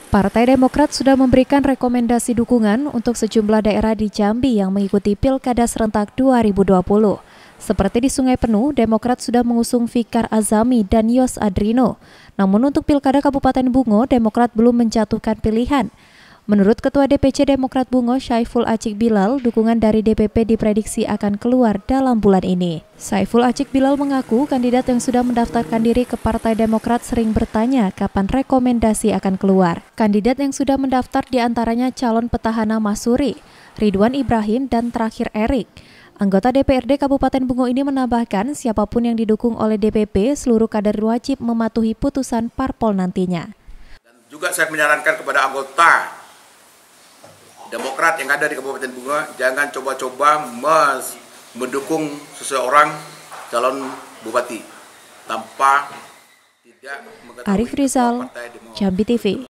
Partai Demokrat sudah memberikan rekomendasi dukungan untuk sejumlah daerah di Jambi yang mengikuti Pilkada serentak 2020. Seperti di Sungai Penuh, Demokrat sudah mengusung Fikar Azami dan Yos Adrino. Namun untuk Pilkada Kabupaten Bungo, Demokrat belum menjatuhkan pilihan. Menurut Ketua DPC Demokrat Bungo, Saiful Achik Bilal, dukungan dari DPP diprediksi akan keluar dalam bulan ini. Saiful Achik Bilal mengaku kandidat yang sudah mendaftarkan diri ke Partai Demokrat sering bertanya kapan rekomendasi akan keluar. Kandidat yang sudah mendaftar diantaranya calon petahana Masuri, Ridwan Ibrahim, dan terakhir Erik. Anggota DPRD Kabupaten Bungo ini menambahkan siapapun yang didukung oleh DPP, seluruh kader wajib mematuhi putusan parpol nantinya. Dan juga saya menyarankan kepada anggota Demokrat yang ada di Kabupaten Bungo, jangan coba-coba mendukung seseorang calon bupati tanpa tidak mengetahui Arif Rizal, Jambi TV.